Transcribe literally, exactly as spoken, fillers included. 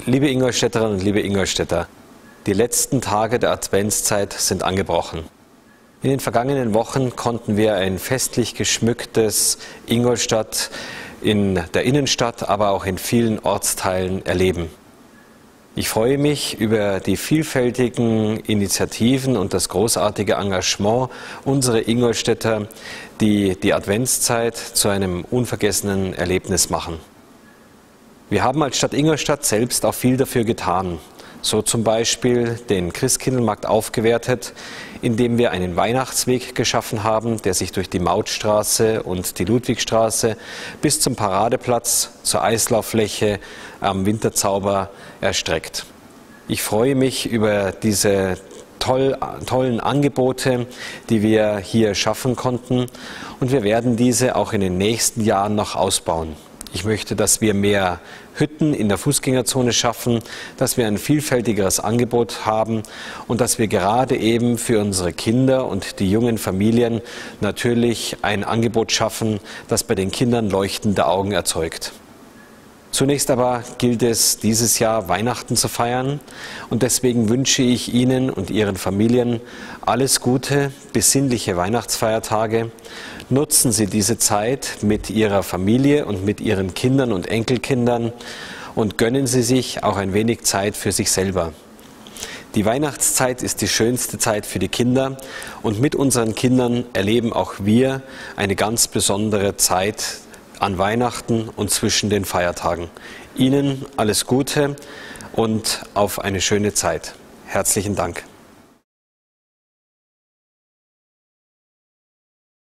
Liebe Ingolstädterinnen und liebe Ingolstädter, die letzten Tage der Adventszeit sind angebrochen. In den vergangenen Wochen konnten wir ein festlich geschmücktes Ingolstadt in der Innenstadt, aber auch in vielen Ortsteilen erleben. Ich freue mich über die vielfältigen Initiativen und das großartige Engagement unserer Ingolstädter, die die Adventszeit zu einem unvergessenen Erlebnis machen. Wir haben als Stadt Ingolstadt selbst auch viel dafür getan. So zum Beispiel den Christkindlmarkt aufgewertet, indem wir einen Weihnachtsweg geschaffen haben, der sich durch die Mautstraße und die Ludwigstraße bis zum Paradeplatz, zur Eislauffläche am Winterzauber erstreckt. Ich freue mich über diese toll, tollen Angebote, die wir hier schaffen konnten, und wir werden diese auch in den nächsten Jahren noch ausbauen. Ich möchte, dass wir mehr Hütten in der Fußgängerzone schaffen, dass wir ein vielfältigeres Angebot haben und dass wir gerade eben für unsere Kinder und die jungen Familien natürlich ein Angebot schaffen, das bei den Kindern leuchtende Augen erzeugt. Zunächst aber gilt es, dieses Jahr Weihnachten zu feiern, und deswegen wünsche ich Ihnen und Ihren Familien alles Gute, besinnliche Weihnachtsfeiertage. Nutzen Sie diese Zeit mit Ihrer Familie und mit Ihren Kindern und Enkelkindern und gönnen Sie sich auch ein wenig Zeit für sich selber. Die Weihnachtszeit ist die schönste Zeit für die Kinder, und mit unseren Kindern erleben auch wir eine ganz besondere Zeit an Weihnachten und zwischen den Feiertagen. Ihnen alles Gute und auf eine schöne Zeit. Herzlichen Dank.